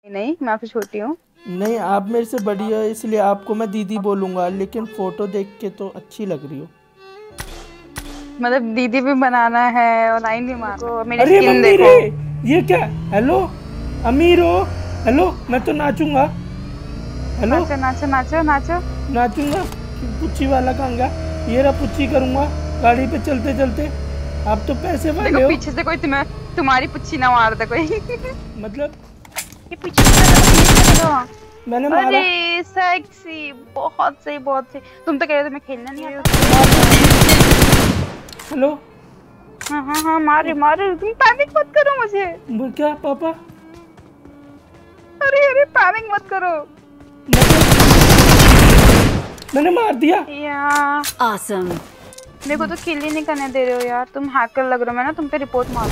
नहीं, मैं आपसे छोटी हूँ। नहीं, आप मेरे से बड़ी हो इसलिए आपको मैं दीदी बोलूंगा, लेकिन फोटो देख के तो अच्छी लग रही हो। मतलब दीदी भी बनाना है और लाइन भी मारना, मेरी अरे स्किन मम्मी देखो। रे, ये क्या? हेलो अमीर हो? हेलो, मैं तो नाचूंगा। हेलो, नाचो नाचो नाचो नाचो। नाचूंगा। पुच्ची वाला कहाँ गया? ये रहा, पुच्ची करूंगा गाड़ी पे चलते चलते। आप तो पैसे देखो वाले हो। पीछे से कोई तुम्हारी पुच्छी ना मार दे कोई। मतलब ये पीछे से देखो। मैंने मारा? अरे सेक्सी, बहुत सही बहुत सही। तुम तो कह रहे थे मैं खेलना नहीं आता। मार दो। हेलो। हाँ हाँ हाँ, मारे मारे, तुम पैनिक मत करो मुझे। क्या पापा? अरे अरे पैनिक मत करो। मैंने मार दिया। यार Awesome. मेरे को तो किल ही नहीं करने दे रहे हो यार, तुम हैकर लग रहे हो। मैं ना तुम पे रिपोर्ट मार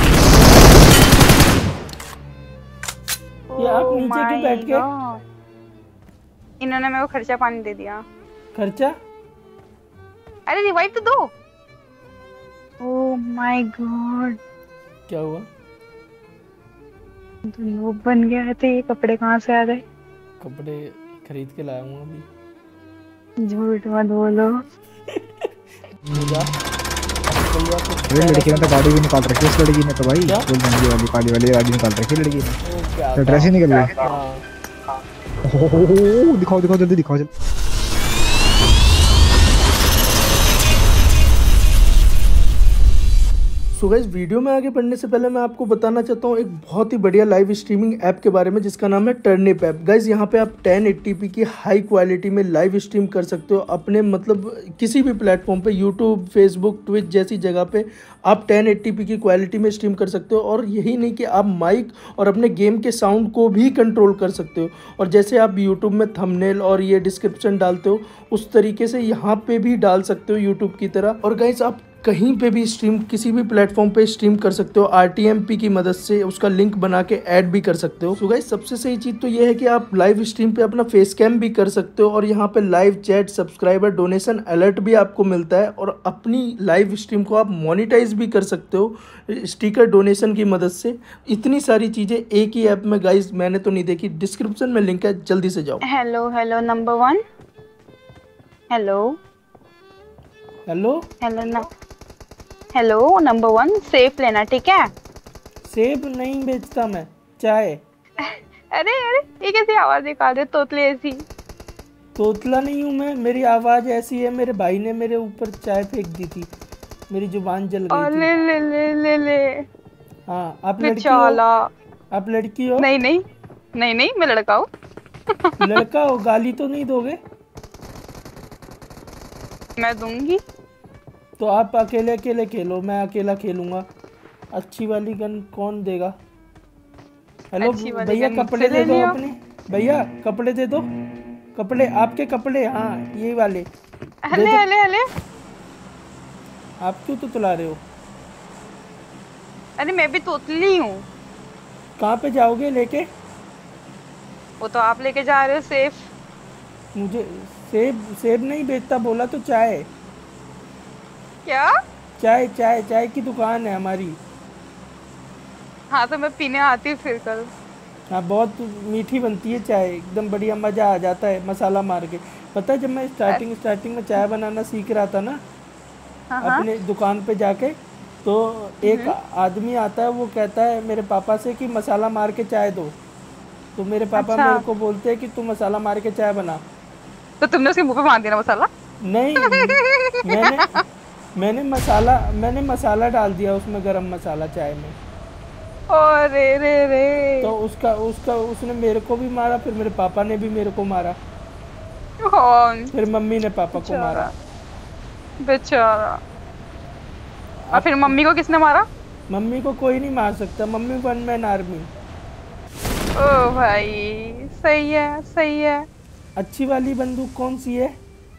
ये आप ओह नीचे क्यों माय बैठ गए? गॉड, इन्होंने मेरे को खर्चा पानी दे दिया। खर्चा? अरे रिवाइव तो दो। ओह माय गॉड, क्या हुआ? तो नूब बन गया है। तो ये कपड़े कहाँ से आ गए? कपड़े खरीद के लाया हूँ अभी। झूठ मत बोलो। अरे लड़की ने तो गाड़ी भी निकाल रखी है, इस लड़की ने तो भाई फुल महंगी वाली काली वाली गाड़ी निकाल रखी है लड़की ने। तो ड्रेस ही निकल रही है। ओहो, दिखाओ दिखाओ जल्दी दिखाओ जल्दी। सो गाइस, वीडियो में आगे बढ़ने से पहले मैं आपको बताना चाहता हूँ एक बहुत ही बढ़िया लाइव स्ट्रीमिंग ऐप के बारे में, जिसका नाम है टर्निप ऐप। गाइस, यहाँ पे आप 1080p की हाई क्वालिटी में लाइव स्ट्रीम कर सकते हो अपने मतलब किसी भी प्लेटफॉर्म पे, यूट्यूब, फेसबुक, ट्विच जैसी जगह पे आप 1080p की क्वालिटी में स्ट्रीम कर सकते हो। और यही नहीं कि आप माइक और अपने गेम के साउंड को भी कंट्रोल कर सकते हो। और जैसे आप यूट्यूब में थंबनेल और ये डिस्क्रिप्शन डालते हो, उस तरीके से यहाँ पे भी डाल सकते हो यूट्यूब की तरह। और गाइस, आप कहीं पे भी स्ट्रीम, किसी भी प्लेटफॉर्म पे स्ट्रीम कर सकते हो। RTMP की मदद से उसका लिंक बना के ऐड भी कर सकते हो। तो गाइस, सबसे सही चीज़ तो ये है कि आप लाइव स्ट्रीम पे अपना फेस कैम भी कर सकते हो। और यहाँ पे live chat, subscriber, donation alert भी आपको मिलता है। और अपनी लाइव स्ट्रीम को आप मोनिटाइज भी कर सकते हो स्टिकर डोनेशन की मदद से। इतनी सारी चीज़ें एक ही ऐप में गाइस मैंने तो नहीं देखी। डिस्क्रिप्शन में लिंक है, जल्दी से जाओ। Hello hello number 1। Hello hello hello ना, हेलो नंबर 1, सेफ लेना ठीक है। सेब नहीं बेचता मैं, चाय। अरे अरे, ये कैसी आवाज निकाल रहे तोतले ऐसी? तोतला नहीं हूँ मैं, मेरी आवाज़ ऐसी है। मेरे भाई ने मेरे ऊपर चाय फेंक दी थी, मेरी जुबान जल गई थी। ले ले ले ले ले। हाँ, आप लड़की हो? बेचारा। आप लड़की हो? नहीं नहीं नहीं नहीं, मैं लड़का हूँ। लड़का हो, गाली तो नहीं दोगे? मैं दूंगी। तो आप अकेले अकेले खेलो, मैं अकेला खेलूंगा। अच्छी वाली गन कौन देगा? हेलो भैया, कपड़े दे दो अपने। भैया कपड़े दे दो, कपड़े, आपके कपड़े, हाँ ये वाले हले हले हले। आप क्यों तो तुला रहे हो? अरे मैं भी तोतली हूँ। कहाँ पे जाओगे लेके? वो तो आप लेके जा रहे हो सेफ। मुझे सेब, सेब नहीं बेचता, बोला तो चाय। क्या? चाय चाय चाय की दुकान है हमारी। हाँ तो मैं पीने आती हूँ फिर कल। हाँ, बहुत मीठी बनती है चाय, एकदम बढ़िया, मज़ा आ जाता है मसाला मार के। पता है, जब मैं स्टार्टिंग में चाय बनाना सीख रहा था ना अपने दुकान पे जाके, तो एक आदमी आता है, वो कहता है मेरे पापा से कि मसाला मार के चाय दो। तो मेरे पापा मेरे को बोलते हैं कि तू मसाला मार के चाय बना। तो तुमने उसके मुंह पे मार दिया ना मसाला? नहीं, मैंने मसाला डाल दिया उसमें, गरम मसाला चाय में। अरे रे रे। तो उसने मेरे को भी मारा, फिर मेरे पापा ने भी मेरे को मारा, फिर मम्मी ने पापा को मारा। बेचारा। और फिर मम्मी को किसने मारा? मम्मी को कोई नहीं मार सकता, मम्मी वन मैन आर्मी। ओ भाई, सही है सही है। अच्छी वाली बंदूक कौन सी है?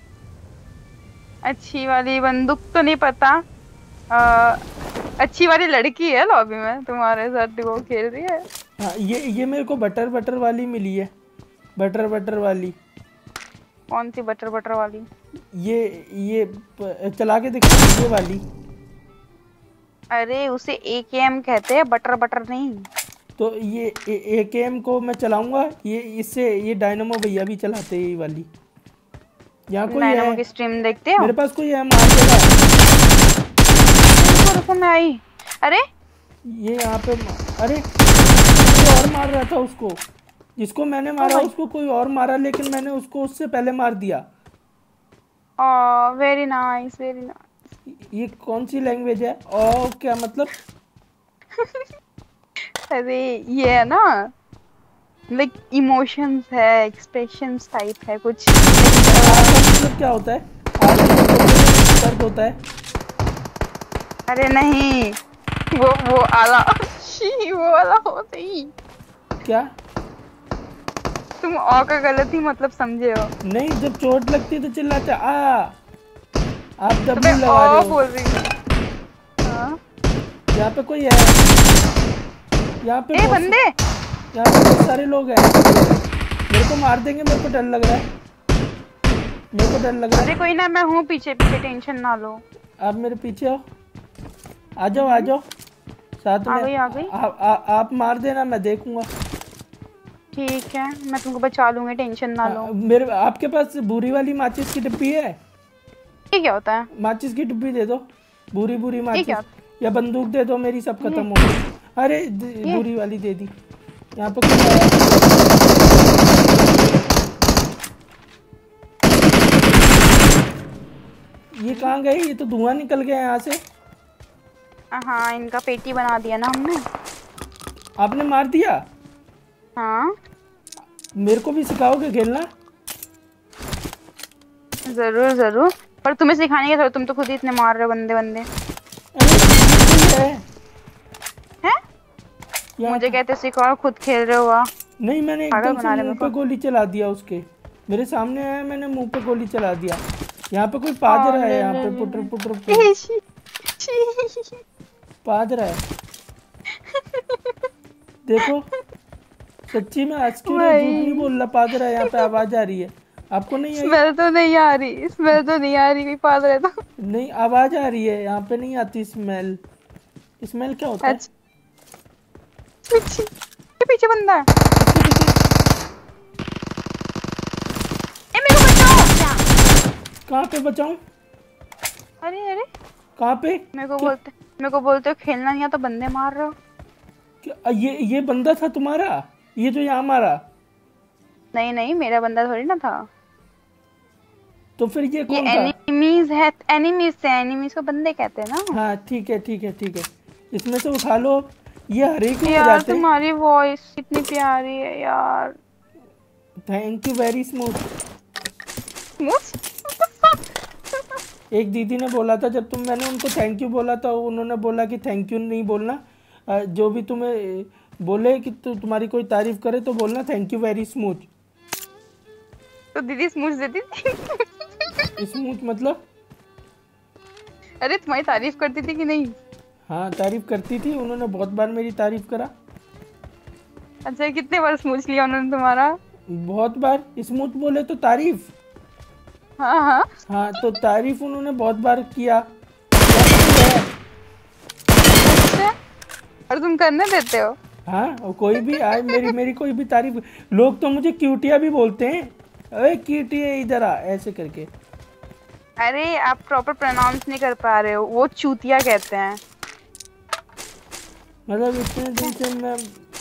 अच्छी वाली बंदूक तो नहीं पता। अच्छी वाली लड़की है लॉबी में तुम्हारे साथ, वो खेल रही है। हाँ, ये मेरे को बटर वाली मिली है, बटर वाली। कौन सी बटर वाली? ये चला के दिखा, ये वाली। अरे उसे AKM कहते हैं, बटर नहीं। तो ये एकेएम को मैं चलाऊंगा, ये इससे ये डायनामो भैया भी चलाते हैं ये वाली। यहाँ कोई डायनामो है? की स्ट्रीम देखते हो? मेरे पास कोई है, मार देगा। रुको मैं आई। अरे ये यहाँ पे अरे कोई और मार रहा था उसको, जिसको मैंने मारा उसको कोई और मारा, लेकिन मैंने उसको उससे पहले मार दिया। Very nice very nice. ये कौन सी लैंग्वेज है? ओ क्या मतलब? अरे ये है ना लाइक इमोशंस है, एक्सप्रेशंस टाइप है कुछ। मतलब क्या होता है? दर्द होता है? अरे नहीं, वो आला वो वाला होता ही। क्या तुम औ का गलत ही मतलब समझे हो। नहीं, जब चोट लगती है तो चिल्लाते आ। आप तो डब्ल्यू मैं लगा रहे ओ हो। बोल रही हूँ। हाँ? यहाँ पे कोई है? यहाँ पे बंदे, यहाँ पे बहुत सारे लोग हैं। मेरे को मार देंगे, मेरे को डर लग रहा है, मेरे को डर लग रहा है। अरे कोई ना, मैं हूँ पीछे पीछे, टेंशन ना लो। आप मेरे पीछे हो, आ जाओ आ जाओ साथ में। आ गई। आप मार देना, मैं देखूंगा। ठीक है, मैं तुमको बचा लूंगी, टेंशन ना लो। मेरे आपके पास भूरी वाली माचिस की डिब्बी है? ये क्या होता है? माचिस की डिब्बी दे दो, भूरी भूरी माचिस, क्या? या बंदूक दे दो, मेरी सब खत्म हो गई। अरे भूरी वाली दे दी। यहाँ पे कुछ है? ये कहाँ गए? ये तो धुआं निकल गया यहाँ से। हाँ, इनका पेटी बना दिया ना हमने। आपने मार दिया? हाँ मेरे को भी सिखाओगे खेलना? जरूर जरूर, पर तुम्हें सिखाने की जरूरत, तुम तो खुद ही इतने मार रहे हो बंदे बंदे। अरे हैं? मुझे कहते सिखाओ, खुद खेल रहे हो। वाह, नहीं, मैंने एकदम से मुंह पे गोली चला दिया उसके। मेरे सामने आया, मैंने मुंह पे गोली चला दिया। यहाँ पे कोई पाद रहा है, यहाँ पे पुटर पुटर पाद रहा है। देखो सच्ची में आज की झूठ नहीं बोल रहा, पाद रहा है। यहाँ पे आवाज आ रही है, आपको नहीं आई? स्मेल तो नहीं आ रही, स्मेल तो नहीं आ रही, कोई पाद रहा था। नहीं, आवाज आ रही है, यहाँ पे नहीं आती स्मेल। स्मेल क्या होता है? पीछे बंदा है। मेरे को बचाओ। कहाँ पे बचाऊं? अरे अरे कहाँ पे? मेरे को बोलते हो खेलना नहीं आता, बंदे मार रहे हो। ये बंदा था तुम्हारा, ये जो यहाँ मारा? नहीं नहीं, मेरा बंदा थोड़ी ना था। तो फिर ये कौन था? एनिमीज है, एनिमीज से, एनिमीज को बंदे कहते हैं ना। हाँ ठीक है ठीक है ठीक है, इसमें से उठा लो। ये हरे क्यों हो यार जाते? तुम्हारी वॉइस इतनी प्यारी है यार। Thank you very smooth. एक दीदी ने बोला था, जब मैंने उनको थैंक यू बोला था, उन्होंने बोला कि थैंक यू नहीं बोलना, जो भी तुम्हें बोले कि तुम्हारी कोई तारीफ करे तो बोलना थैंक यू वेरी स्मूथ। तो दीदी स्मूथ देती थी। स्मूथ मतलब? अरे तुम्हारी तारीफ करती थी कि नहीं? हाँ तारीफ करती थी, उन्होंने बहुत बार मेरी तारीफ करा। अच्छा, कितने बार स्मूथ लिया उन्होंने तुम्हारा? बहुत बार। स्मूथ बोले तो तारीफ? हाँ हाँ हाँ, तो तारीफ उन्होंने बहुत बार किया। अच्छा, और तुम करने देते हो? हाँ, और कोई भी आए मेरी कोई भी तारीफ, लोग तो मुझे क्यूटिया भी बोलते हैं। अरे क्यूटिया इधर आ, ऐसे करके। अरे आप प्रॉपर प्रोनाउंस नहीं कर पा रहे हो, वो चूतिया कहते हैं। मतलब इतने दिन से मैं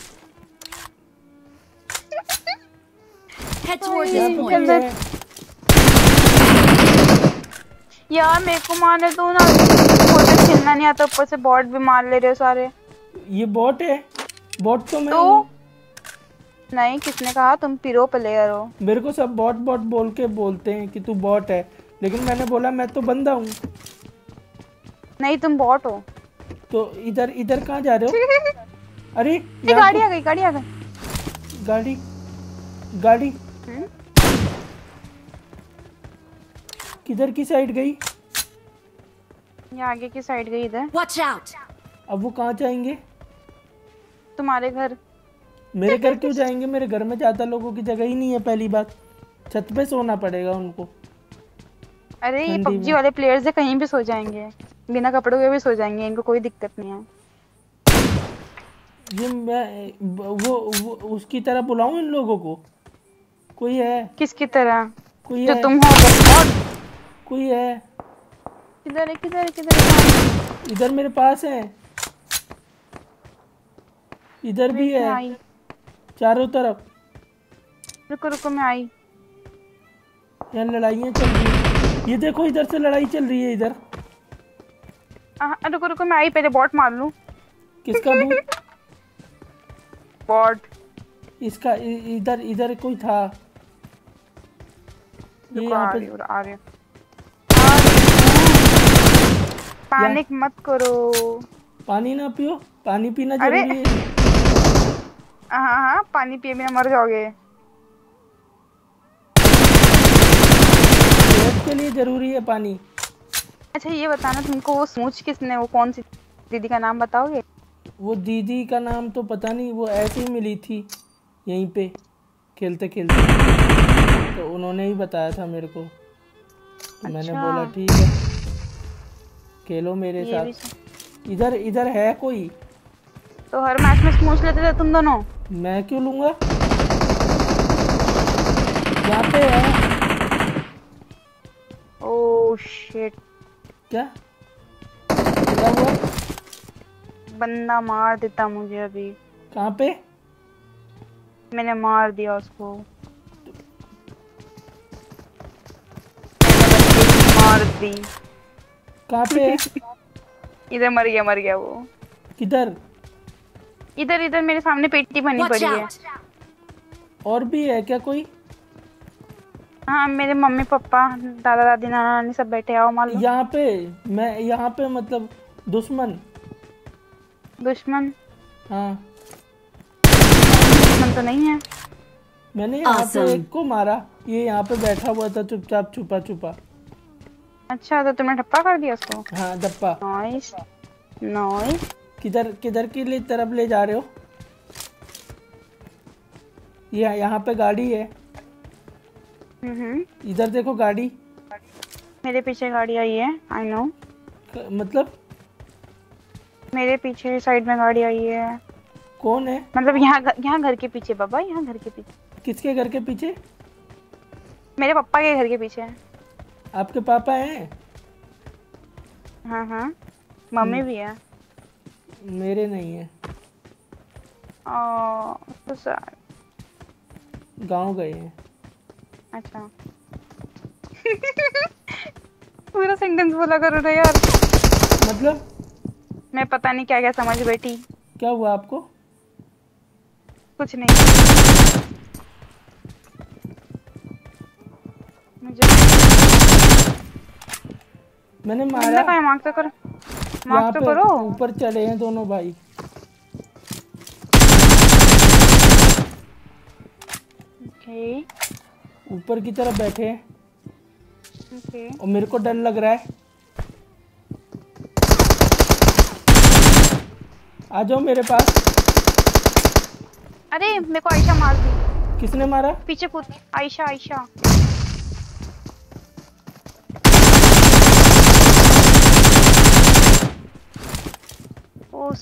यार मेरे को मारने दो ना, मुझे खेलना नहीं आता, ऊपर से बॉट भी मार ले रहे हो सारे। ये बॉट है? बॉट तो मैं तो नहीं, किसने कहा? तुम प्रो प्लेयर हो। मेरे को सब बॉट बॉट बोल के बोलते हैं कि तू बॉट है, लेकिन मैंने बोला मैं तो बंदा हूँ। नहीं, तुम बॉट हो। तो इधर कहाँ जा रहे हो? अरे गाड़ी आ गई, गाड़ी आ गई। गाड़ी किधर की साइड गई? ये आगे की साइड गई, इधर। Watch out! अब वो कहाँ जाएंगे? तुम्हारे घर। मेरे घर क्यों जाएंगे? मेरे घर में ज्यादा लोगों की जगह ही नहीं है। पहली बात, छत पे सोना पड़ेगा उनको। अरे ये पबजी वाले प्लेयर्स है, कहीं भी सो जाएंगे, बिना कपड़ों के भी सो जाएंगे, इनको कोई दिक्कत नहीं है। ये मैं वो उसकी तरह बुलाऊं इन लोगों को? कोई है? किसकी तरह? कोई जो है? तुम हो बॉट। कोई है? किधर है, किधर है, किधर है? इधर मेरे पास है, इधर भी मैं है, आई। चारों तरफ। रुको रुको, मैं आई। यहाँ लड़ाइयाँ चल रही है, ये देखो इधर से लड़ाई चल रही है इधर। रुको रुको, मैं आई, पहले बॉट मार लूं। किसका बूट? बॉट। इसका इधर इधर कोई था। ये रुको, यहाँ आ पे रही हूँ, आ रही हूँ। पैनिक मत करो। पानी ना पियो, पानी पीना अरे जरूरी है। हाँ हाँ, पानी पिए बिना मर जाओगे। सेहत के लिए जरूरी है पानी। अच्छा ये बताना, तुमको वो सूंच किसने, वो कौन सी दीदी का नाम बताओगे? वो दीदी का नाम तो पता नहीं, वो ऐसे ही मिली थी यहीं पे खेलते खेलते, तो उन्होंने ही बताया था मेरे को। मैंने अच्छा। बोला ठीक है खेलो मेरे ये भी साथ। इधर इधर है कोई? तो हर मैच में स्मूच लेते थे तुम दोनों। मैं क्यों लूंगा? यहाँ पे है। Oh shit. क्या हुआ? बंदा मार देता मुझे अभी। कहाँ पे? मैंने मार दिया उसको, मार दी। कहाँ पे है? इधर मर गया वो। किधर? इधर इधर मेरे सामने पेटी बनी पड़ी है। और भी है क्या कोई? हाँ, मेरे मम्मी पापा दादा दादी नाना नानी सब बैठे, आओ मार लो। यहाँ पे मैं यहाँ पे मतलब दुश्मन? दुश्मन? हाँ। दुश्मन तो नहीं है। मैंने यहाँ पे एक को मारा, ये यहाँ पे बैठा हुआ था चुपचाप छुपा छुपा। अच्छा, तो तुमने ठप्पा कर दिया उसको? हाँ धप्पा। Nice nice. किधर किधर की तरफ ले जा रहे हो? ये यहाँ पे गाड़ी है। इधर देखो गाड़ी। मेरे पीछे गाड़ी आई है, आई नो। मतलब मेरे पीछे साइड में गाड़ी आई है। कौन है? मतलब यहाँ घर के पीछे बाबा, यहाँ घर के पीछे। किसके घर के पीछे? मेरे पापा के घर के पीछे। आपके पापा हैं? हाँ हाँ, मम्मी भी है। मेरे नहीं है। तो सर गांव गए हैं। अच्छा। पूरा सेंटेंस बोला करो ना यार। मतलब मैं पता नहीं क्या क्या समझ बैठी। क्या हुआ आपको? कुछ नहीं। मुझे मैंने मारा। मार्क तो करो, मार्क तो करो। ऊपर चढ़े हैं दोनों भाई। ओके। ऊपर की तरफ बैठे हैं। ओके। और मेरे को डर लग रहा है। आ जाओ मेरे पास। अरे मेरे को आयशा मार दी। किसने मारा? पीछे कूद। आयशा आयशा। ओ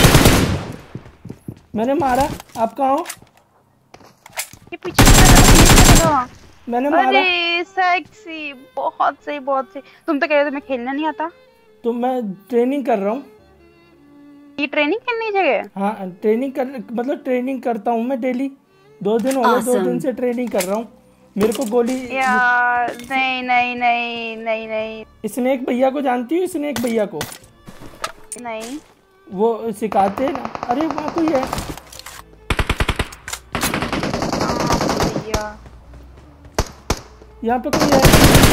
मैंने मारा। आप कहाँ हो? ये पीछे चलेगा। मैंने मारा। अरे सेक्सी, बहुत सही बहुत सही। तुम तो कह रहे थे मैं खेलना नहीं आता। तो मैं ट्रेनिंग कर रहा हूँ। ये ट्रेनिंग करने की जगह? हाँ ट्रेनिंग कर, मतलब ट्रेनिंग करता हूँ मैं डेली। 2 दिन हो गए, 2 दिन से ट्रेनिंग कर रहा हूँ। मेरे को गोली यार नहीं नहीं नहीं नहीं नहीं। स्नेक भैया को जानती हो? स्नेक भैया को? नहीं। वो सिखाते हैं ना। अरे वहाँ कोई है। यहाँ पे कोई है।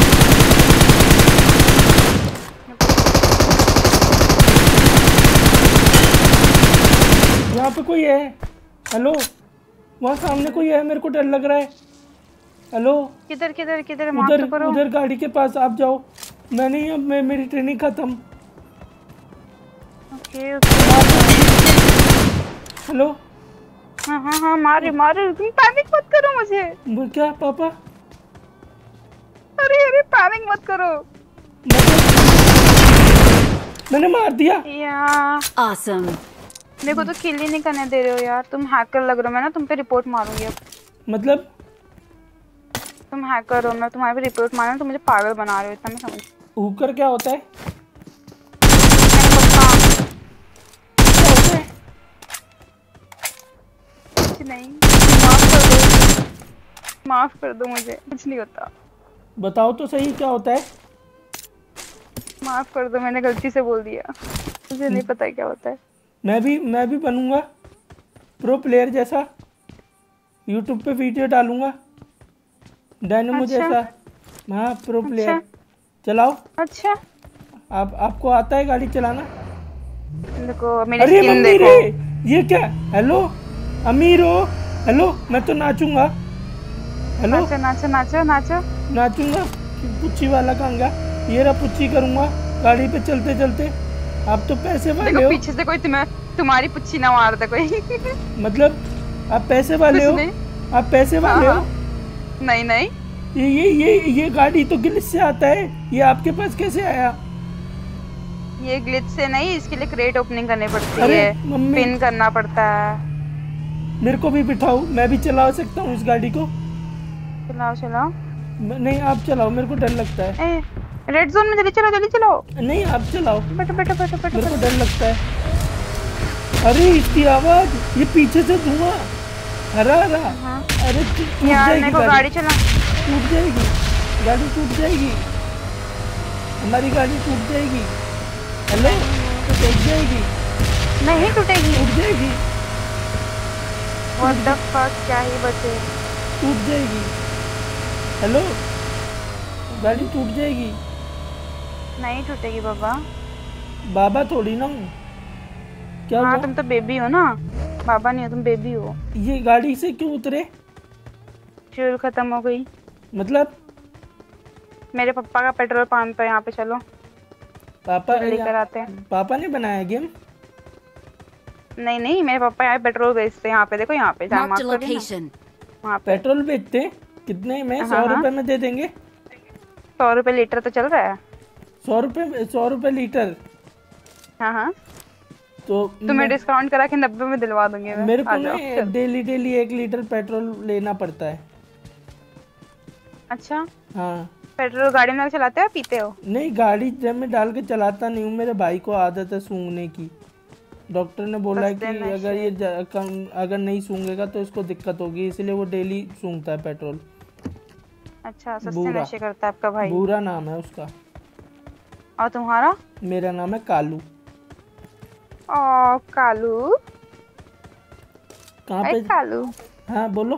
यहाँ पे कोई है। हेलो, वहाँ सामने कोई है, मेरे को डर लग रहा है। हेलो, किधर किधर किधर? उधर उधर गाड़ी के पास आप जाओ। मैं नहीं, अब मैं मेरी ट्रेनिंग खत्म। Okay okay. हेलो। हाँ हाँ हाँ, मारे मारे। तुम पैनिक मत करो मुझे। क्या पापा? अरे अरे पैनिक मत करो। मैंने मार दिया। या awesome। मेरे को तो किल ही नहीं करने दे रहे हो यार, तुम हैकर लग रहे हो। मैं ना तुम पे रिपोर्ट मारूंगी अब। मतलब तुम हैकर हो, मैं तुम्हारे पे रिपोर्ट मारूंगी, तुम मुझे पागल बना रहे हो, इतना मैं समझ। हुकर क्या होता है? कुछ नहीं, माफ कर दो, माफ कर दो मुझे, कुछ नहीं होता। बताओ तो सही क्या होता है? माफ कर दो, मैंने गलती से बोल दिया, मुझे नहीं पता क्या होता है। मैं भी बनूंगा प्रो प्लेयर जैसा, यूट्यूब पे वीडियो डालूंगा डायनेमो अच्छा। जैसा। हाँ प्रो प्लेयर। अच्छा। चलाओ। अच्छा आपको आता है गाड़ी चलाना? देखो मेरी अरे स्किन मम्मी देखो। रे, ये क्या? हेलो अमीर हो? हेलो, मैं तो नाचूंगा। हेलो नाचो नाचो नाचो नाचो। नाचूंगा। पुच्ची वाला कहाँ गया? ये रहा, पुच्ची करूंगा गाड़ी पे चलते चलते। आप तो पैसे वाले देखो हो। पीछे से कोई तुम्हारी पुच्छी ना मार दे कोई। मतलब आप पैसे वाले हो? आप पैसे वाले हो? नहीं नहीं, ये गाड़ी तो ग्लिच से आता है, ये आपके पास कैसे आया? ये ग्लिच से नहीं, इसके लिए क्रेट ओपनिंग करनी पड़ती अरे है, मम्मी, पिन करना पड़ता है। मेरे को भी बिठाओ, मैं भी चला सकता हूँ इस गाड़ी को। चलाओ चलाओ। नहीं आप चलाओ, मेरे को डर लगता है। रेड जोन में जल्दी चलो जल्दी चलो। नहीं आप चलाओ, बैठो बैठो बैठो बैठो। मेरे को डर लगता है। अरे इसकी आवाज, ये पीछे से धुआं, हरा हरा। अरे टूट यार जाएगी मेरे को गाड़ी चला। टूट जाएगी गाड़ी, टूट जाएगी हमारी गाड़ी, टूट जाएगी। हेलो, टूट जाएगी। नहीं टूटेगी, टूट जाएगी। व्हाट द फक, क्या ही बचे। टूट जाएगी। हेलो, गाड़ी टूट जाएगी। नहीं टूटेगी बाबा। बाबा थोड़ी ना हूँ। क्या हाँ हुआ? तुम तो बेबी हो ना, बाबा नहीं हो, तुम बेबी हो। ये गाड़ी से क्यों उतरे? फ्यूल खत्म हो गई। मतलब मेरे पापा का पेट्रोल पंप है यहाँ पे, चलो पापा लेकर आते हैं। पापा ने बनाया गेम? नहीं नहीं, मेरे पापा यहाँ पेट्रोल बेचते हैं, यहाँ पे देखो, यहाँ पे जहाँ Marked a मार्क करी ना, location. वहाँ पे। पेट्रोल बेचते हैं? कितने में? हाँ, 100 हाँ। रुपए में दे देंगे? 100 रुपए लीटर तो चल रहा है। 100 रुपए लीटर? हाँ हाँ, तो तुम्हें डिस्काउंट करा के 90 में दिलवा दूंगी मैं। मेरे को आ जाओ, चल। डेली 1 लीटर पेट्रोल लेना पड़ता है। अच्छा, हाँ। पेट्रोल गाड़ी में लगा चलाते हो या पीते हो? नहीं, गाड़ी जब मैं डाल के चलाता नहीं हूँ, मेरे भाई को आदत है सूंघने की। डॉक्टर ने बोला है कि अगर ये अगर नहीं सूंघेगा तो इसको दिक्कत होगी, इसलिए वो डेली सूंघता है पेट्रोल। अच्छा, सस्ते नशे करता है आपका भाई। बुरा नाम है उसका। और तुम्हारा? मेरा नाम है कालू। ओ कालू। कहाँ पे? कालू। हाँ बोलो।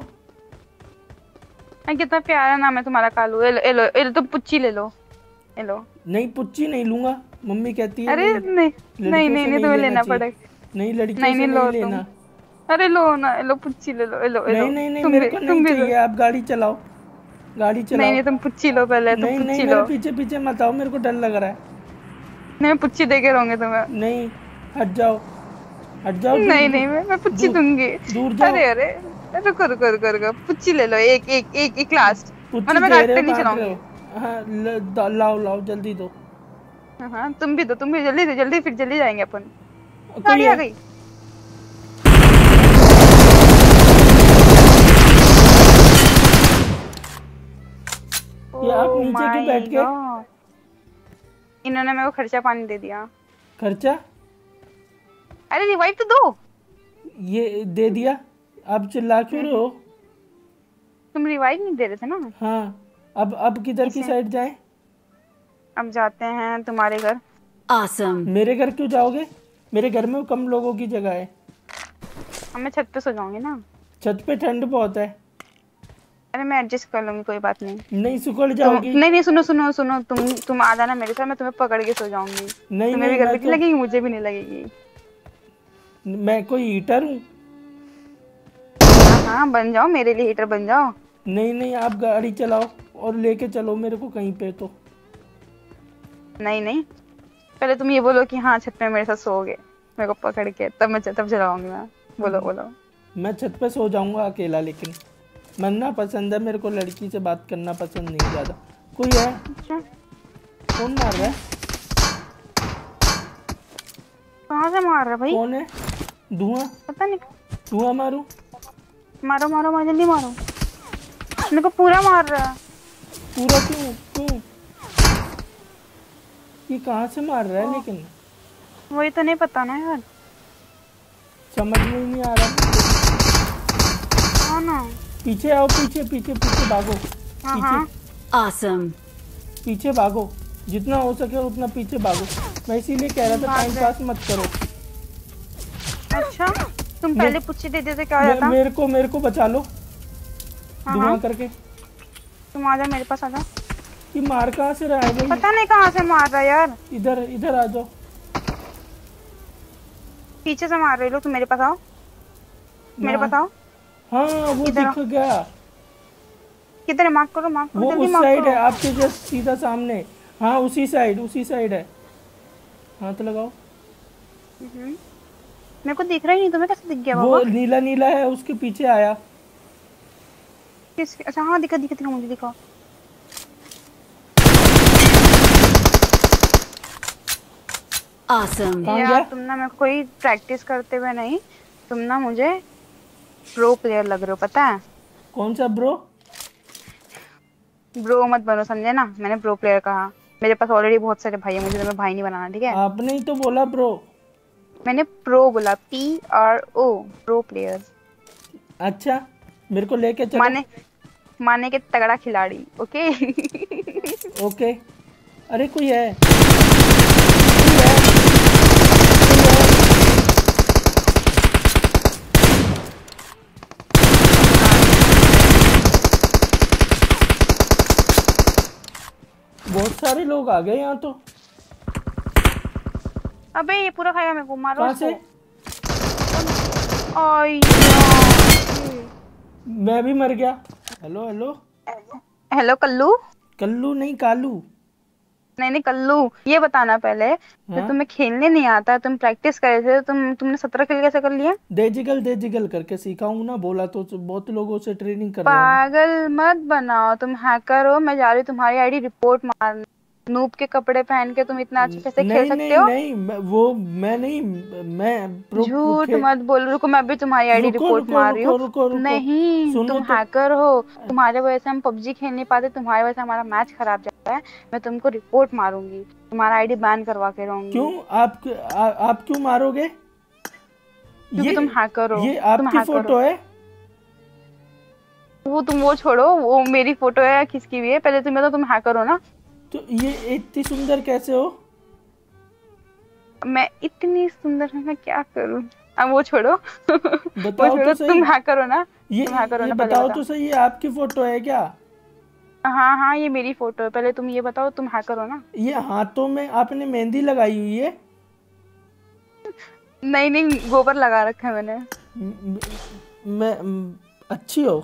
कितना प्यारा नाम है तुम्हारा, कालू। एलो एलो एलो, तुम पुच्ची ले लो, एलो। नहीं पुच्ची नहीं लूंगा, मम्मी कहती है। अरे नहीं नहीं नहीं, तुम्हें लेना पड़ेगा। नहीं लड़कियों से नहीं लेना। अरे लो ना, एलो पुच्ची ले लो, एलो एलो। नहीं नहीं, मेरे को नहीं चाहिए, आप गाड़ी चलाओ, गाड़ी चलाओ। नहीं नहीं, तुम पुच्ची लो पहले, तुम पुच्ची लो। मेरे पीछे पीछे मत आओ, मेरे को डर लग रहा है। नहीं, पुच्ची दे के रहूंगे तुम्हें। नहीं, हट जाओ हट जाओ। नहीं नहीं, मैं पुच्ची दूंगी। दूर जाओ। अरे अरे, रुको रुको रुको रुको, पुच्ची ले लो, एक एक एक एक लास्ट। पुच्ची मैं गाड़ी नहीं चलाऊंगी। हाँ लाओ जल्दी दो। हाँ तुम भी दो, तुम भी जल्दी दो, जल्दी, फिर जल्दी जाएंगे अपन। गाड़ी आ गई। ये आप नीचे क्यों बैठ गए? इन्होंने मेरे को खर्चा पानी दे दिया। खर्चा? अरे रिवाइव तो दो। ये दे दिया, आप चिल्ला क्यों रहे हो? तुम रिवाइव नहीं दे रहे थे ना? हाँ, अब किधर की साइड जाएं? अब जाते हैं तुम्हारे घर। Awesome. मेरे घर क्यों जाओगे? मेरे घर में कम लोगों की जगह है। मैं छत पे सो जाऊंगी ना। छत पे ठंड बहुत है। अरे मैं एडजस्ट कर लूंगी, कोई बात नहीं। नहीं सुखड़ जाओगी। नहीं नहीं, सुनो सुनो सुनो, तुम आ जाना मेरे साथ, मैं तुम्हें पकड़ के सो जाऊंगी। नहीं, तुम्हें भी गर्मी नहीं लगेगी, मुझे भी नहीं लगेगी। मैं कोई हीटर हूँ? हाँ बन जाओ, मेरे लिए हीटर बन जाओ। नहीं, आप गाड़ी चलाओ और लेके चलो मेरे को कहीं पे। तो नहीं नहीं, पहले तुम ये बोलो कि हाँ छत पे मेरे साथ सोओगे, मेरे को पकड़ के, तब चलाऊंगी मैं। बोलो बोलो। मैं छत पे सो जाऊंगा अकेला, लेकिन मरना पसंद है मेरे को, लड़की से बात करना पसंद नहीं ज्यादा। कोई है? अच्छा, कौन मार रहा है? कहाँ से मार रहा है भाई? कौन है? धुआं पता नहीं। धुआं मारूं? मारो मारो मारो, जल्दी मारो। मेरे को पूरा मार रहा है। पूरा क्यों क्यों? ये कहाँ से मार रहा है लेकिन? वही तो नहीं पता ना यार। समझ में ही नहीं आ रहा। हाँ ना। पीछे आओ, पीछे पीछे पीछे भागो। हाँ पीछे हाँ। Awesome. पीछे भागो, जितना हो सके उतना पीछे भागो। मैं इसीलिए कह रहा था भाग टाइम गए। पास मत करो। अच्छा, तुम पहले पूछे दे देते क्या हो जाता। मेरे को बचा लो हाँ धुआं हाँ। करके। तुम आ जाओ मेरे पास, आ जाओ। ये मार कहाँ से रहा है भाई? पता नहीं कहाँ से मार रहा है यार। इधर इधर आ जाओ। पीछे से मार रहे लोग, तुम मेरे पास आओ। मेरे पास आओ। हाँ वो इधर दिख गया। किधर है? मार्क करो, मार्क करो, वो जल्दी उस मार्क साइड करो। है आपके जस्ट सीधा सामने। हाँ उसी साइड है। हाथ लगाओ। मेरे को दिख रहा ही नहीं, तुम्हें कैसे दिख गया वो बाबा? नीला नीला है, उसके पीछे आया। किस? अच्छा हाँ, दिखा दिखा दिखा, मुझे दिखाओ। Awesome. कहाँ गया? यार तुम ना मेरे को कोई प्रैक्टिस करते हुए नहीं, तुम ना मुझे प्रो प्लेयर लग रहे हो, पता है? कौन सा ब्रो? ब्रो मत बनो, समझे ना? मैंने प्रो प्लेयर कहा। मेरे पास ऑलरेडी बहुत सारे भाई है, मुझे तुम्हें भाई नहीं बनाना, ठीक है? आपने ही तो बोला ब्रो। मैंने प्रो बोला, PRO, प्रो प्लेयर। अच्छा मेरे को लेके चलो। माने के तगड़ा खिलाड़ी, ओके? ओके। अरे कोई है। बहुत सारे लोग आ गए यहाँ तो। अबे ये पूरा खाएगा मेरे को, मारो कहाँ इसको। से? आई मैं भी मर गया। Hello hello. Hello Kallu. Kallu नहीं कालू। नहीं कल्लू, ये बताना पहले, तो हाँ? तुम्हें खेलने नहीं आता, तुम प्रैक्टिस करे थे, तुमने 17 किल कैसे कर लिया? दे जिगल करके सीखा हूँ ना, बोला तो बहुत लोगों से ट्रेनिंग कर रहा हूँ। पागल मत बनाओ, तुम हैकर हो। मैं जा रही हूँ तुम्हारी आईडी रिपोर्ट मारने। नूब के कपड़े पहन के तुम इतना अच्छे कैसे खेल सकते हो? नहीं मैं झूठ मत बोलो। रुको, मैं भी तुम्हारी आईडी रिपोर्ट मार रही हूँ। नहीं, सुनो तुम तो। हैकर हो। तुम्हारे वजह से हम पबजी खेल नहीं पाते, तुम्हारी वजह से हमारा मैच खराब जाता है। मैं तुमको रिपोर्ट मारूंगी, तुम्हारा आईडी बैन करवा के रहूंगी। क्यों? आप क्यों मारोगे? क्योंकि तुम हैकर हो। ये आपकी फोटो है? वो छोड़ो, वो मेरी फोटो है या किसकी भी है, पहले तुम बताओ, तुम हैकर हो ना? तो ये इतनी सुंदर कैसे हो? मैं इतनी सुंदर हूँ, मैं क्या करूँ? अब वो छोड़ो। बताओ तो सही। तुम हैकर हो ना? ये तुम हैकर हो ये ना? बताओ तो सही, ये आपकी फोटो है क्या? हाँ हाँ, ये मेरी फोटो है। पहले तुम ये बताओ, तुम हैकर हो ना? ये हाथों में आपने मेहंदी लगाई हुई है? नहीं, गोबर लगा रखा है मैंने। मैं अच्छी हो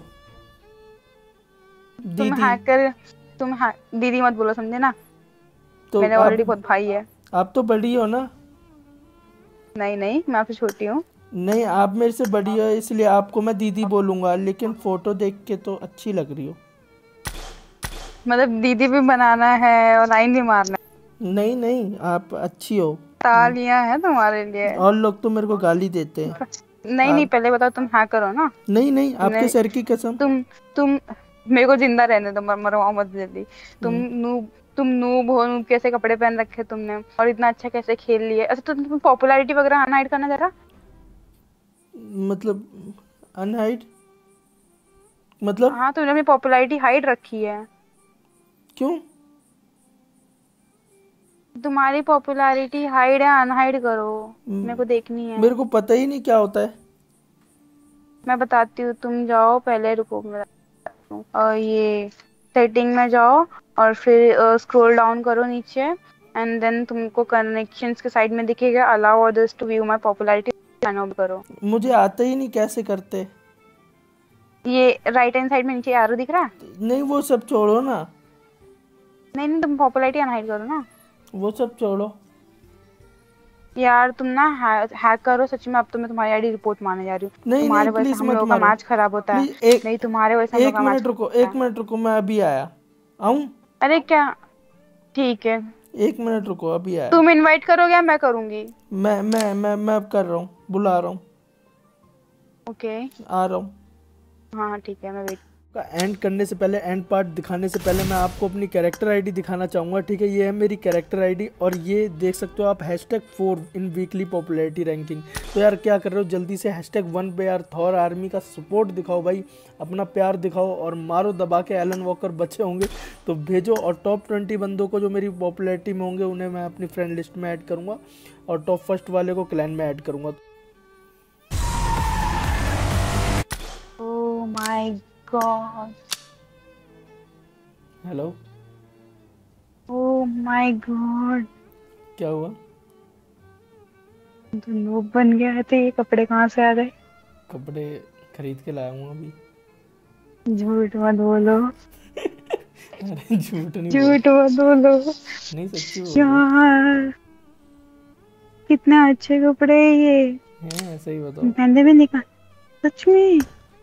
तुम दीदी? हैकर, दीदी मत बोलो, समझे ना? तो मैंने ऑलरेडी बहुत भाई है। आप तो बड़ी हो ना? नहीं, मैं आपसे छोटी हूँ। नहीं, आप मेरे से बड़ी हो, इसलिए आपको मैं दीदी बोलूंगा, लेकिन फोटो देख के तो अच्छी लग रही हो। मतलब दीदी भी बनाना है और लाइन भी मारना है? नहीं आप अच्छी हो। तालियां हैं तुम्हारे लिए। और लोग तो मेरे को गाली देते हैं। नहीं, पहले बताओ, तुम हैकर हो ना? नहीं आपके नहीं। सर की कसम। तुम मेरे को जिंदा रहने दो, मरवाओ मत जल्दी। तुम नूब हो, नूब कैसे कपड़े पहन रखे तुमने, और इतना अच्छा कैसे खेल लिए? अच्छा तो तुम पॉपुलैरिटी वगैरह अनहाइड करना जरा। मतलब अनहाइड मतलब? हाँ, तुमने अपनी पॉपुलैरिटी हाइड रखी है। क्यों? तुम्हारी पॉपुलैरिटी हाइड है, अनहाइड करो, मेरे को देखनी है। मेरे को पता ही नहीं क्या होता है। मैं बताती हूँ, तुम जाओ पहले, रुको मैं बताती हूँ। और ये सेटिंग में जाओ और फिर स्क्रॉल डाउन करो नीचे, एंड देन तुमको कनेक्शंस के साइड में दिखेगा allow others to view my popularity, अनऑफ करो। मुझे आता ही नहीं कैसे करते। ये राइट हैंड साइड में नीचे एरो दिख रहा है? नहीं वो सब छोड़ो ना। नहीं, तुम पॉपुलैरिटी अनहाइड करो ना। वो सब छोड़ो यार, तुम ना हैक करो सच में। अब तो मैं तुम्हारी आईडी रिपोर्ट मारने जा रही हूँ। नहीं तुम्हारे वजह से प्लीज हम मत लोगों का मारो। मैच खराब होता है। नहीं, तुम्हारे वजह से हम लोगों का मैच। एक मिनट रुको, मैं अभी आऊं। अरे क्या? ठीक है, 1 मिनट रुको, अभी आया। तुम इनवाइट करोगे या मैं करूंगी? मैं अब कर रहा हूँ, बुला रहा हूँ। ओके। आ रहा हूँ। हाँ ठीक है, मैं वेट। का एंड करने से पहले, एंड पार्ट दिखाने से पहले मैं आपको अपनी कैरेक्टर आईडी दिखाना चाहूँगा, ठीक है। ये है मेरी कैरेक्टर आईडी और ये देख सकते हो आप #4 इन वीकली पॉपुलैरिटी रैंकिंग। तो यार क्या कर रहे हो, जल्दी से #1 पे यार थॉर आर्मी का सपोर्ट दिखाओ भाई, अपना प्यार दिखाओ और मारो दबा के। एलन वॉकर बचे होंगे तो भेजो, और टॉप 20 बंदों को जो मेरी पॉपुलैरिटी में होंगे उन्हें मैं अपनी फ्रेंड लिस्ट में ऐड करूँगा और टॉप फर्स्ट वाले को क्लैन में ऐड करूँगा। Oh my god. Hello. Oh my god, क्या हुआ? तो नूब बन गया है। तो ये कपड़े कहाँ से आ गए? कपड़े खरीद के लाया हूँ अभी। झूठ मत बोलो। अरे झूठ नहीं झूठ मत बोलो। नहीं, सच्ची बोल रहा यार कितने अच्छे कपड़े हैं ये। है, ऐसा ही बताओ। पहनने भी निकाल, सच में।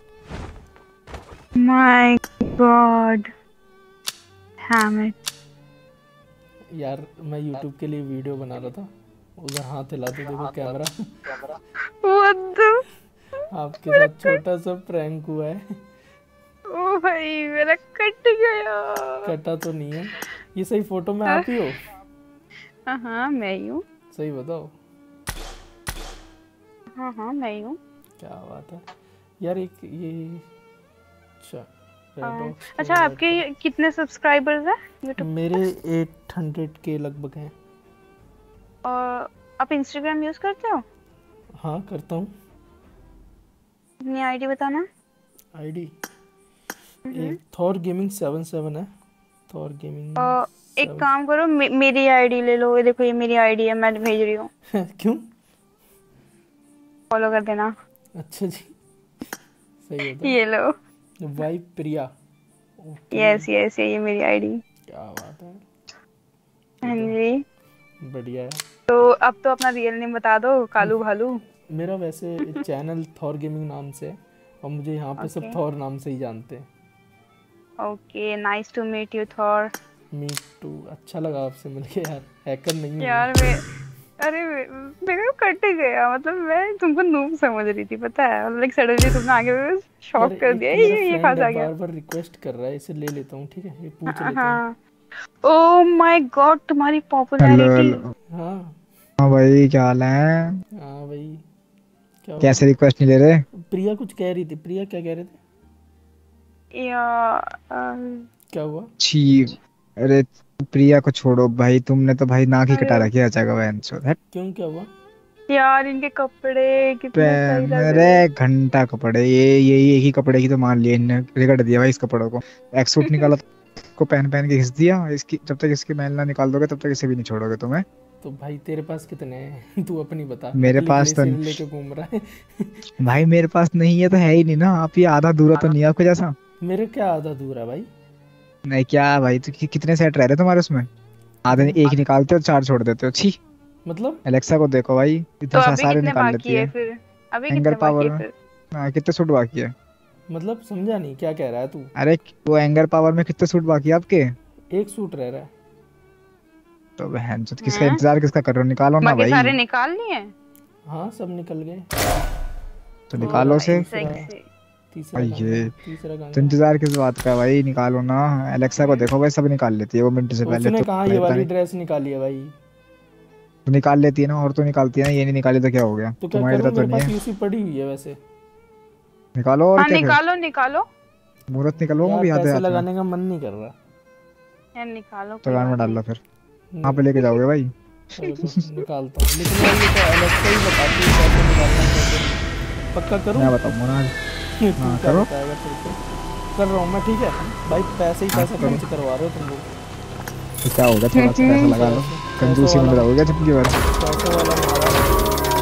My god, damn it. यार मैं YouTube के लिए वीडियो बना रहा था, उधर हाथ हिलाते देखो कैमरा। व्हाट द, आपके साथ छोटा सा प्रैंक हुआ है। ओ भाई मेरा कट गया। कटा तो नहीं है, ये सही फोटो में आप ही हो? हाँ मैं ही हूँ। सही बताओ। हाँ मैं ही हूँ। क्या बात है यार। एक ये अच्छा अच्छा, आपके कितने सब्सक्राइबर्स हैं YouTube? मेरे 800 के लगभग हैं। और आप इंस्टाग्राम यूज करते हो? हाँ करता हूँ। अपनी आईडी बताना। आईडी एक थॉर गेमिंग 77 है। Thor gaming. एक काम करो, मेरी आईडी ले लो। ये देखो, ये मेरी आईडी है, मैं भेज रही हूँ। क्यों? फॉलो कर देना। अच्छा जी, सही होता। ये लो। वाई प्रिया। यस यस, ये मेरी आईडी। क्या बात है। हाँ जी, बढ़िया है। तो अब तो अपना रियल नेम बता दो, कालू भालू। मेरा वैसे चैनल थॉर गेमिंग नाम से है और मुझे यहाँ पे सब थॉर नाम से ही जानते हैं। Okay, nice to meet you Thor. Meet too. अच्छा लगा आपसे मिलके यार। हैकर नहीं हूँ यार अरे मेरे को कट गया, मतलब मैं तुमको नूब समझ रही थी, पता है। लाइक सडनली तुमने आगे शॉक कर दिया। ये कहाँ से आ गया? बार बार रिक्वेस्ट कर रहा है, इसे ले लेता हूँ, ठीक है। ये पूछ लेता हूँ। हाँ। ओह माय गॉड, तुम्हारी पॉपुलैरिटी। हाँ हाँ भाई, क्या हाल है? हाँ भाई, क्या कैसे रिक्वेस्ट नहीं ले रहे? प्रिया कुछ कह रही थी। प्रिया क्या कह रहे थे? क्या हुआ? छी, अरे प्रिया को छोड़ो भाई, तुमने तो भाई नाक ही कटा रखी है। अच्छा क्यों, क्या हुआ? यार इनके कपड़े कितने सही लग रहे हैं। अरे घंटा कपड़े, ये एक ही कपड़े की तो मान लिया इनने, रिकॉर्ड दिया भाई इस कपड़ों को। एक सूट निकाला को पहन पहन के घिस दिया। इसकी जब तक इसकी मैल ना निकाल दोगे तब तक इसे भी नहीं छोड़ोगे तुम्हें। तो भाई तेरे पास कितने हैं? तू अपनी बता। मेरे पास तो लेके घूम रहा है। भाई मेरे पास नहीं है तो है ही नहीं ना। आप ये आधा दूरा तो नहीं है आपके जैसा। मेरे क्या आधा दूर है भाई? नहीं क्या भाई, तो कितने सेट रह रहे तुम्हारे उसमें? आधे एक निकालते हो, 4 छोड़ देते हो। छी, मतलब एलेक्सा को देखो भाई, इतने तो सारे निकाल लेती है। फिर अभी एंगल कितने पावर बाकी में है? हाँ, कितने सूट बाकी है? मतलब समझा नहीं, क्या कह रहा है तू? अरे वो एंगल पावर में कितने सूट बाकी है आपके? एक सूट रह रहा है। तो बहन चोद, किसका इंतजार किसका कर रहे हो? निकालो ना भाई। सारे निकाल लिए? हाँ सब निकल गए। तो निकालो से। तीसरा ये गाना। तो इंतजार किस बात का भाई, निकालो ना। एलेक्सा को देखो भाई, सब निकाल लेती है वो मिनट से पहले। उसने तो कहा ये वाली ड्रेस निकाली है भाई। तो निकाल लेती है ना, और तो निकालती है ना। ये नहीं निकाली तो क्या हो गया? तो क्या तुम्हारी करूं, तरह तो मेरे नहीं पास है। यूसी पड़ी हुई है वैसे। निकालो और हाँ, क्या निकालो निकालो मुहूर्त निकलवाऊंगा भी हाथ पैसे हाथ में। लगाने का मन नहीं कर रहा। यार निकालो। तो गान में डाल लो फिर। कहाँ पे लेके जाओगे भाई? निकालता हूँ, लेकिन यार ये तो एलेक्सा ही बताती है कैसे निकालना है, कैसे। पक्का करूँ? मैं बताऊंगा ना। हाँ करो। कर रहा हूँ मैं, ठीक है भाई। पैसे ही पैसा खर्च करवा रहे हो तुम लोग। तो क्या होगा, थोड़ा सा पैसा लगा लो। कंजूसी में रहोगे जिंदगी भर। पैसे वाला मारा।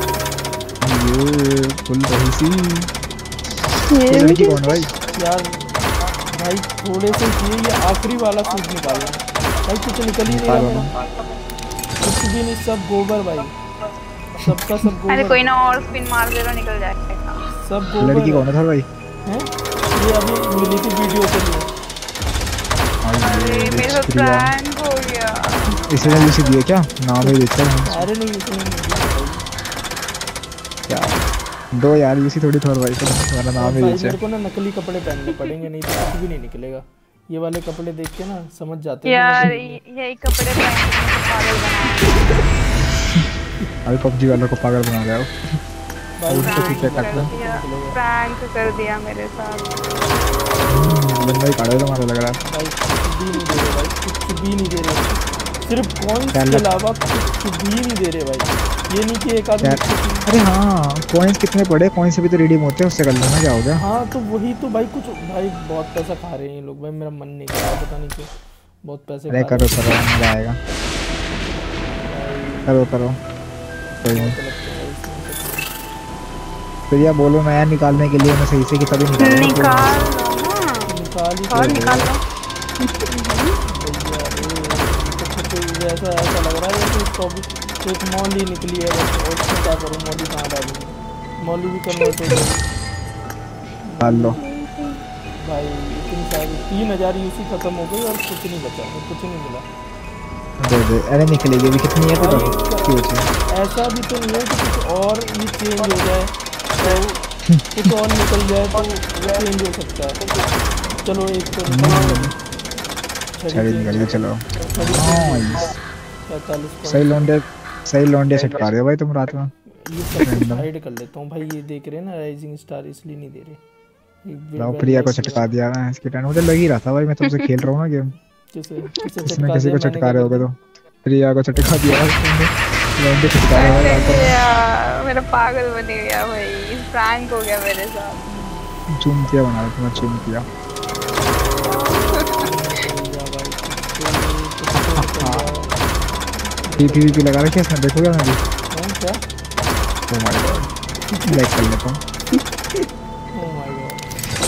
ये फुल रही सी। ये लड़की कौन है भाई? यार भाई थोड़े से चाहिए, ये आखिरी वाला सूट निकालना भाई। कुछ निकल ही नहीं रहा, कुछ भी नहीं, सब गोबर भाई, सबका सब गोबर। अरे कोई ना, और स्पिन मार दे, निकल जाएगा सब गोबर। लड़की कौन है था भाई? हैं? ये अभी मिली थी वीडियो के लिए। अरे मेरा प्रैंक हो गया। इसने यूसी दिया क्या? नाम ही देता है। अरे नहीं, इसने नहीं दिया भाई। क्या दो यार यूसी थोड़ी थोड़ भाई, तो तुम्हारा नाम ही भाई नीचे। मेरे को ना नकली कपड़े पहनने पड़ेंगे, नहीं तो कुछ भी नहीं निकलेगा। ये वाले कपड़े देख के ना समझ जाते हो कि यार नकली है। यही कपड़े पहन के मुझे पागल बनाया। अभी पबजी वालों को पागल बना रहे हो। भाई उनको कुछ तो क्या नहीं करते लगता, हैं? कुछ निकलेगा। प्रैंक कर दिया मेरे साथ। बंदा ही काढ़ा है तुम्हारा लग रहा है। भाई कुछ भी नहीं दे रहे भाई, कुछ भी नहीं दे रहे। सिर्फ कॉइन्स के पहले अलावा कुछ भी नहीं दे रहे भाई। ये नहीं कि एक आदमी क्या, अरे हाँ कॉइन्स कितने पड़े, कॉइन से भी तो रिडीम होते हैं, उससे कर लेना, क्या हो गया। हाँ तो वही तो भाई, कुछ भाई बहुत पैसा खा रहे हैं ये लोग भाई, मेरा मन नहीं कर रहा, पता नहीं क्यों बहुत पैसे अरे खा करो रहे करो, मजा आएगा, हैं करो करो, कोई भाई, नहीं। बहुत लगता है इसमें सच में। फिर यार बोलो ना यार, निकालने के लिए मैं सही से कि तभी निकालूंगा। निकाल लो ना, निकाल ही और तो निकाल लो। भैया रे, ऐसा ऐसा लग रहा है जैसे टॉपिक एक मॉली निकली है बस, और उसमें क्या करूँ, मॉली कहाँ डालूँ, मॉली भी कन्वर्ट हो गई डाल लो। भाई। इतनी सारी 3000 यूसी खत्म हो गई और कुछ नहीं बचा, और कुछ नहीं मिला दे दे, अरे निकलेगी अभी, कितनी है तो भाई। क्यों बची? ऐसा भी तो नहीं है कि कुछ और ये चेंज हो जाए तो कुछ और निकल जाए तो चेंज हो सकता है। चलो एक तो छड़ी निकल गई, चलो। नाइस, 45 सही लौंडे, सही लौंडे छटका रहे हो भाई तुम रात में। ये सब हाइड कर लेता हूँ भाई। ये देख रहे हैं ना राइजिंग स्टार, इसलिए नहीं दे रहे। लाओ प्रिया को छटका दिया ना इसके टाइम, मुझे लग ही रहा था भाई, मैं तुमसे खेल रहा हूँ ना गेम, किसे किसे किसी चटका न किसी दिया को मैंने, छटका क्या रहे कर होगे दिया? तो। प्रिया को छटका दिया भाई तुमने, लौंडे छटका रहे हो भाई रात में। यार मेरा पागल बन गया भाई, प्रैंक हो गया मेरे साथ। चुमतिया बना रहा तुम्हें, चुमतिया। टीपी लगा रखी है इसमें, देखोगे मैं भी। क्या? ओह माय गॉड, लाइक कर लेता हूँ। Oh my God.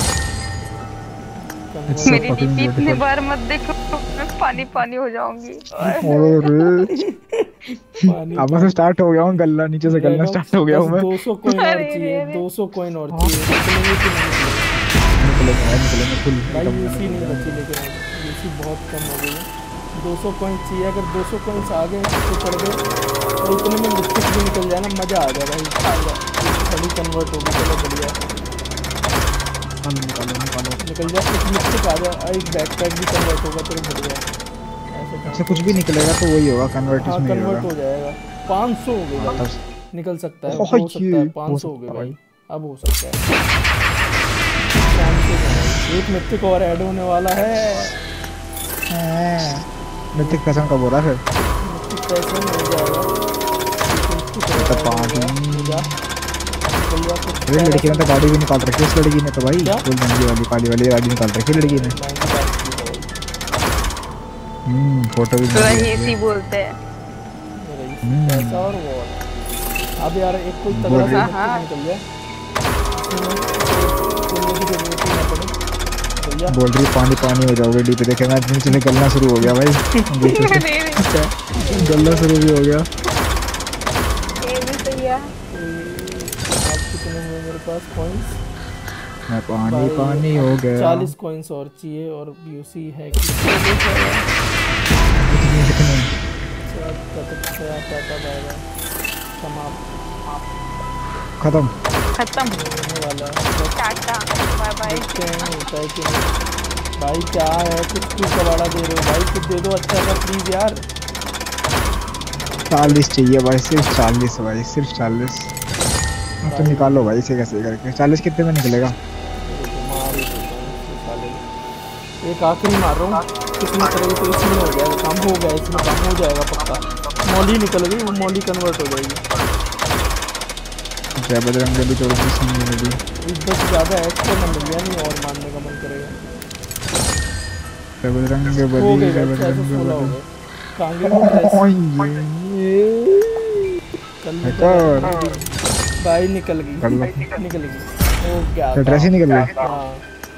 It's so मेरी fucking डीपी इतने beautiful. बार मत देखो, मैं पानी पानी हो जाऊंगी। अरे पानी अब मैं स्टार्ट हो गया हूँ, गलना नीचे से गलना स्टार्ट हो गया बस हूँ मैं। 200 कॉइन और अरे चाहिए, रे 200 कॉइन और चाहिए, निकलेंगे कि नहीं निकलेंगे? निकलेंगे फुल। भाई यूसी नहीं बची, लेकिन यूसी बहुत कम हो गई है। 200 कॉइन चाहिए, अगर 200 कॉइन्स आ गए तो चढ़ गए और इतने में मिस्टिक भी निकल जाए ना, मज़ा आ गया भाई। थोड़ी कन्वर्ट होगी, चलो बढ़िया। निकल जाए कुछ मिस्टिक आ जाए, एक बैकपैक भी कन्वर्ट होगा, चलो बढ़िया। ऐसे कुछ भी निकलेगा तो वही होगा, कन्वर्ट हाँ इसमें ही कन्वर्ट होगा। हो जाएगा। 500 हो गई भाई, निकल सकता है, हो सकता है। 500 हो गए भाई, अब हो सकता है। 500 भाई, एक मिस्टिक और ऐड होने वाला है। मिथिक कसम कब हो रहा है फिर? मिस्टिक पैसे में हो जाएगा। तो पाँच जा निकल जा कुछ। अरे लड़की ने तो गाड़ी भी निकाल रखी है, इस लड़की ने तो भाई क्या? फुल महंगी वाली काली वाली गाड़ी निकाल रखी है लड़की ने। महंगी बात की है फोटो भी तो महंगी रईसी है। बोलते हैं। भाई, पैसा और वॉर। अब यार एक कोई तगड़ा सा हाँ। मिस्टिक निकल जाए, बोलने की जरूरत ही ना पड़े भैया। बोल रही पानी पानी हो जाओगे डीपी देखे, मैं नीचे से गलना शुरू हो गया भाई। नीचे से नहीं, नहीं, गलना शुरू भी हो गया। ये भी सही है। आप कितने हुए मेरे पास कॉइन्स? मैं पानी भाई, पानी हो गया। 40 कॉइन्स और चाहिए, और यूसी है कि कितनी कितनी खत्म। खत्म। होने वाला है। Tata bye bye. देखते हैं होता है कि नहीं। भाई क्या है, कुछ क्यों कबाड़ा दे रहे हो भाई, कुछ दे दो अच्छा सा प्लीज यार। 40 चाहिए भाई, सिर्फ 40 भाई, सिर्फ 40। तो निकालो भाई इसे कैसे करके। 40 कितने में निकलेगा? मार ही देता हूँ इसको साले। एक आखिरी मार रहा हूँ, किस्मत रही तो इसमें हो गया काम, हो गया इसमें काम, हो जाएगा पक्का। मॉली निकल गई, वो मॉली कन्वर्ट हो जाएगी। जय बजरंग बली तो इसमें भी बस ज़्यादा एक्स्ट्रा ना मिल गया, नहीं और मारने का मन करेगा। जय बजरंग हो बली, गई जय भाई, बजरंग 616 हो बली। गए। कांगे को ड्रेस कल भाई निकल गई, निकल गई, हो गया तो ड्रेस ही निकल गई। हाँ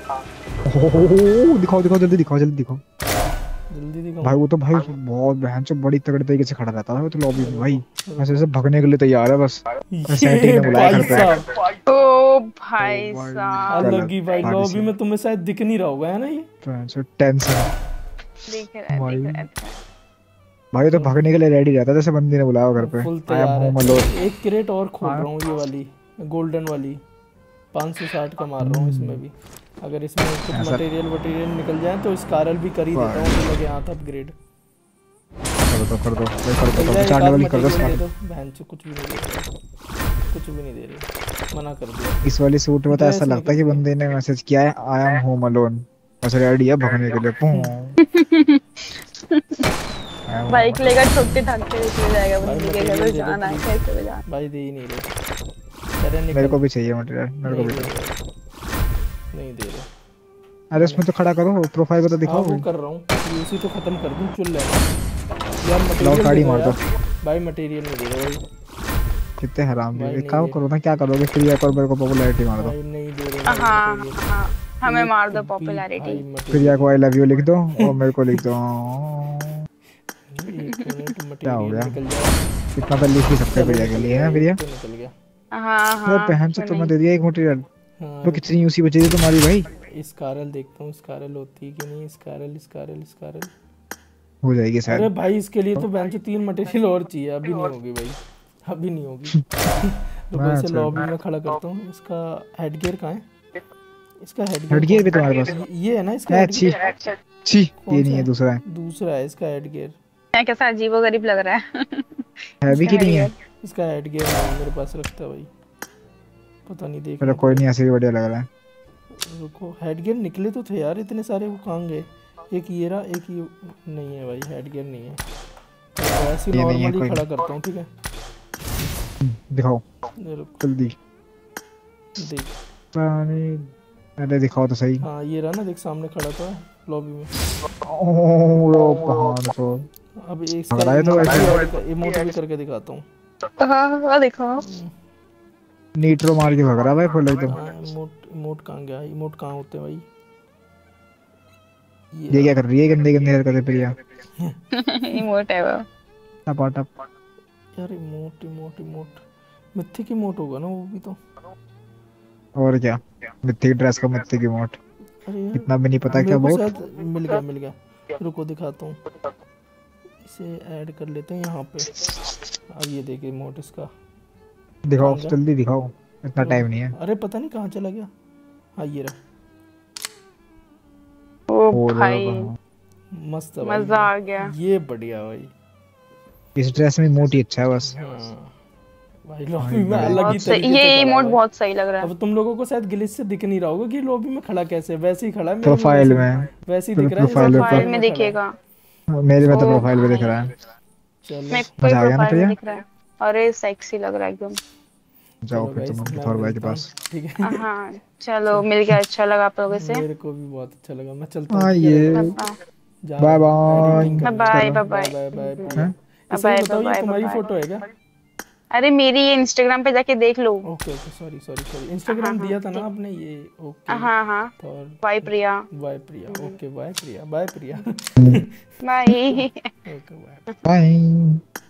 दिखाओ दिखाओ जल्दी दिखाओ, जल्दी दिखाओ जल्दी दिखाओ भाई। वो तो भाई बहुत बहन चो बड़ी तगड़े तरीके से खड़ा रहता था वो तो लॉबी में भाई, ऐसे ऐसे भगने के लिए तैयार है बस। सेटिंग ने बुलाया घर पे। ओ भाई साहब, अलग ही भाई, पार्टी लॉबी से। में तुम्हें शायद दिख नहीं रहा होगा, है ना ये? टेंशन देख रहा है, भाई। देख रहा है। भाई तो भगने के लिए रेडी रहता जैसे बंदी ने बुलाया घर पे। फुल आई एम तैयार होम है। अलोन। एक क्रेट और खोल रहा हूँ, ये वाली गोल्डन वाली 560 का मार रहा हूँ इसमें भी। अगर इसमें कुछ ऐसा- मटेरियल निकल जाए तो स्कारल भी कर ही देता हूँ, तो लगे हाथ अपग्रेड। कर दो भाई, कर चल दो जाए, 4 एक आध लेवल कर दो मटेरियल दे इसका। दो। बहन से कुछ भी नहीं दे रहे, कुछ भी नहीं दे रहे, मना कर दिया। इस वाली सूट में तो ऐसा ड्रेस लगता है कि निकल बंदे ने मैसेज किया है आई एम होम अलोन, बस रेडी है भगने के लिए। पूं। I am home bike alone। लेकर छोटे ढाक के निकल जाएगा भाई बंदी के घर मटेरियल पे दे दो जाना है, प्लीज। कैसे भी जाना। भाई दे ही नहीं रहे। अरे मेरे निकल। को भी चाहिए मटेरियल, मेरे को नहीं भी दे दो। रहे, नहीं दे रहे। अरे उसमें तो खड़ा करो, प्रोफाइल को तो हाँ दिखाओ वो भाई। कर रहा हूँ, यूसी तो खत्म कर दूँ, चुल लेना यार। लाओ मटेरियल दे ताड़ी दो मार दो। यार। भाई मटेरियल नहीं दे रहे भाई। कितने हराम भाई भी, एक नहीं काम दे, करो ना, क्या करोगे फ्री एक और मेरे को पॉपुलैरिटी मार दो। भाई नहीं दे रहे भाई हाँ मटेरियल। हाँ, हमें एक मार दो भी पॉपुलैरिटी। भाई प्रिया मटेरियल। को आई लव यू लिख दो और मेरे को लिख दो। एक मिनट, क्या हो मटेरियल गया, निकल जाए। इतना तो लिख ही सकते हैं चलो प्रिया के निकल लिए, गया, है एक प्रिया। तो निकल गया। हाँ अरे हाँ बहन से क्यों तुम्हें नहीं। दे दिया एक मटेरियल, हाँ तो कितनी यूसी बची थी तुम्हारी भाई। स्कारल देखता हूँ, स्कारल होती है कि नहीं। स्कारल स्कारल स्कारल। हो जाएगी अरे शायद। भाई इसके लिए तो बेंच 3 मटेरियल और चाहिए, अभी नहीं होगी भाई, अभी नहीं होगी। रुको इसे लॉबी में खड़ा करता हूँ। इसका हेडगियर कहाँ है? इसका हेडगियर हेडगियर भी तुम्हारे पास ये है ना इसका है? हेडगियर। छी, कौन ये सा नहीं है, अच्छा, है? दूसरा है। दूसरा है इसका हेडगियर। कैसा अजीबोगरीब लग रहा है। है भी इसका कि नहीं है? हेडगियर। इसका हेडगियर है मेरे पास रखता है भाई, पता नहीं, देखना चलो कोई नहीं, पड़ेगा। ऐसे भी बढ़िया लग रहा है। रुको, हेडगियर निकले तो थे यार इतने सारे, वो कहाँ गए? एक ये रहा, एक ये नहीं है भाई, हेडगियर नहीं है। तो ऐसे ये नहीं है, नॉर्मली कोई खड़ा नहीं। करता हूँ, ठीक है। दिखाओ ये रुको, जल्दी। देख। पानी, अरे दिखाओ तो सही। हाँ ये रहा ना, देख सामने खड़ा था लॉबी में। ओ पहाड़ तो अब लग इसका रहा है तो इमोट भी करके दिखाता हूँ। हाँ हाँ देखो। नीट्रो मार के भग रहा है भाई फुल एकदम। हाँ इमोट, इमोट कहाँ गया? इमोट कहाँ होते हैं भाई? ये क्या रहा। कर रही है, गंदे गंदे हरकतें प्रिया। इमोट है वो। टपाटप। यार emote emote emote mythic emote होगा ना वो भी तो। और क्या, मिथ्या ड्रेस का मिथ्या की मोट, अरे यार इतना भी नहीं पता मेरे क्या को बोट। शायद मिल गया, मिल गया। रुको दिखाता हूँ, इसे ऐड कर लेते हैं यहाँ पे। अब ये देखिए इमोट इसका। दिखाओ कहाँ गया? जल्दी दिखाओ, इतना टाइम नहीं है। अरे पता नहीं कहाँ चला गया। हाँ ये रहा। ओ और भाई मस्त है भाई, मजा आ गया। ये बढ़िया भाई। इस ड्रेस में मोट ही अच्छा है बस। हाँ भाई लॉबी में भाई, अलग ही बहुत सही, तरीके से ये खड़ा है इमोट भाई। बहुत सही लग रहा है। अब तुम लोगों को शायद ग्लिच से दिख नहीं रहा होगा कि लॉबी में खड़ा कैसे है, वैसे ही खड़ा है मेरे में, प्रोफाइल में, वैसे ही दिख रहा है जैसे प्रोफाइल लॉबी में प्रोफाइल में में खड़ा है। दिखेगा। मेरे में तो ओ प्रोफाइल पे दिख भाई रहा है। चलो मेरे को ही मजा आ गया ना प्रोफाइल में प्रिया। दिख रहा है। अरे सेक्सी लग रहा है एकदम। जाओ चलो फिर गाइस तुम मैं थोर भाई के मिलता हूँ, पास। ठीक है। हाँ चलो, मिल गया, अच्छा लगा आप लोगों से। मेरे को भी बहुत अच्छा लगा, मैं चलता हूँ, हाँ ठीक है। ये बाय जा रहा बाय हूँ एडिटिंग बाय। करने। बाय चलो bye bye bye bye bye Priya. हैं? इसे भी बाय बताओ, ये बाय तुम्हारी बाय। फोटो है क्या? अरे मेरी ये इंस्टाग्राम पे जाके देख लो। Okay okay, sorry sorry sorry, हाँ इंस्टाग्राम हाँ दिया था ना ठीक। आपने ये। ओके। हाँ हाँ और bye Priya. Bye Priya, okay bye Priya, bye Priya. Bye. Okay bye. Bye.